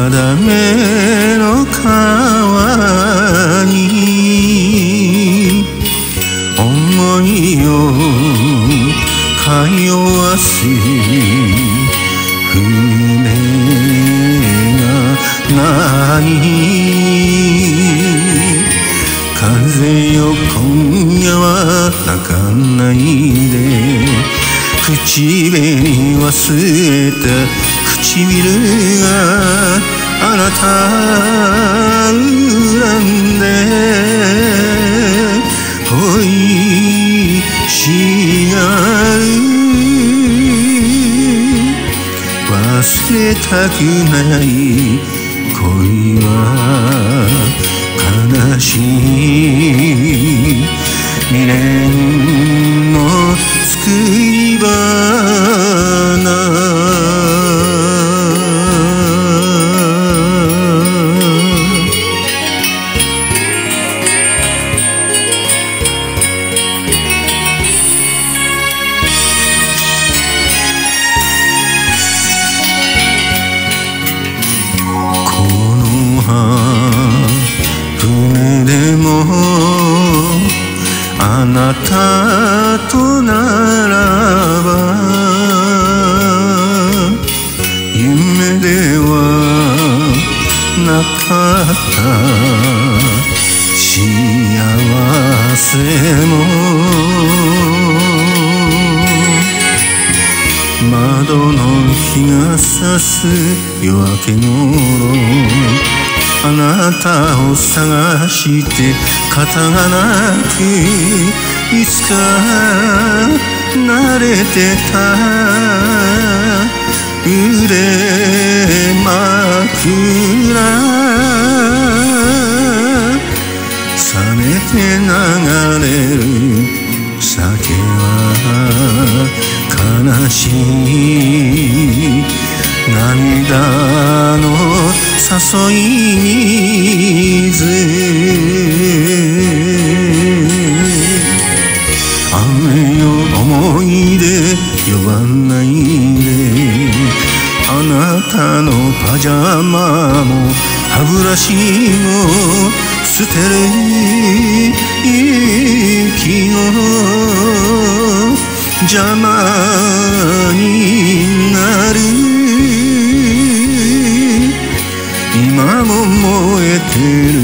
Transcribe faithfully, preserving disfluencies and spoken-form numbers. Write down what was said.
だめの川に思いを通わす船がない風よ今夜は泣かないで口紅忘れた唇があなた恨んで恋しがる忘れたくない恋は悲しい未練の作り花船でもあなたとならば夢ではなかった幸せも窓の日が差す夜明け頃あなたを探して肩がなくいつか慣れてた腕枕冷めて流れる酒は悲しい涙の誘い水雨よ思い出呼ばないであなたのパジャマも歯ブラシも捨てる息の邪魔になる今も燃えてる